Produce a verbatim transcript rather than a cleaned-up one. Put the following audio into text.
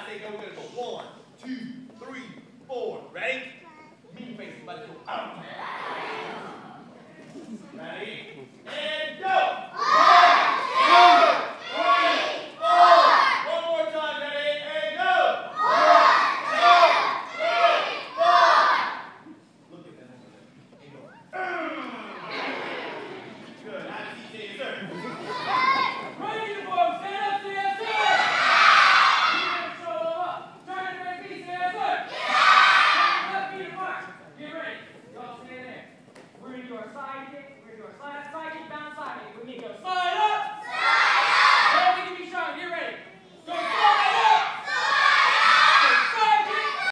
say go, we're gonna go one, two, three, four. Ready? Mean face, everybody go. Ready?